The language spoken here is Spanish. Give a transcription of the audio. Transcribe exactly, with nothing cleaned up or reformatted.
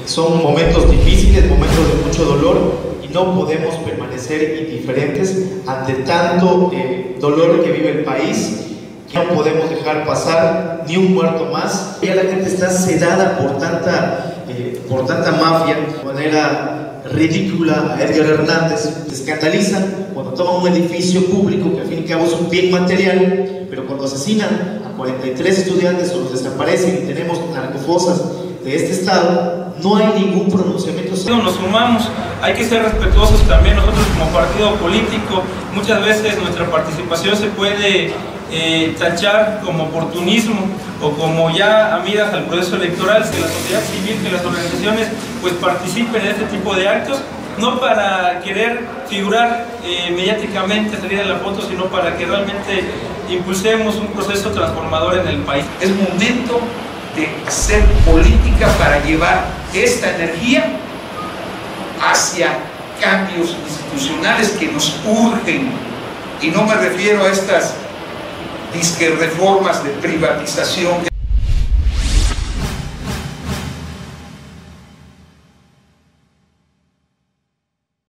son momentos difíciles, momentos de mucho dolor, y no podemos permanecer indiferentes ante tanto eh, dolor que vive el país. No podemos dejar pasar ni un muerto más. Ya la gente está sedada por tanta, eh, por tanta mafia, de manera ridícula a Edgar Hernández. Se escandalizan cuando toman un edificio público que al fin y al cabo es un bien material, pero cuando asesinan a cuarenta y tres estudiantes o los desaparecen y tenemos narcofosas de este estado, no hay ningún pronunciamiento. Nos sumamos, hay que ser respetuosos también nosotros como partido político. Muchas veces nuestra participación se puede eh, tachar como oportunismo o como ya amigas al proceso electoral. Que la sociedad civil, que las organizaciones pues participen en este tipo de actos, no para querer figurar eh, mediáticamente, salir en la foto, sino para que realmente impulsemos un proceso transformador en el país. Es momento de hacer política para llevar esta energía hacia cambios institucionales que nos urgen, y no me refiero a estas disque reformas de privatización.